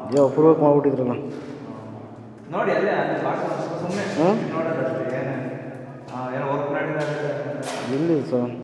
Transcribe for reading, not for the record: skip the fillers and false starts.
ಯಾವ ಅಪೂರ್ವಕ್ಕೆ ಮಾಡ್ಬಿಟ್ಟಿದ್ರಲ್ಲ ನೋಡಿ ಅಲ್ಲೇ ಸುಮ್ಮನೆ ನೋಡೋದಷ್ಟೇ ಏನು ಏನೋ ವರ್ಕ್ ಮಾಡಿದ್ದಾರೆ ಎಲ್ಲಿ ಸರ್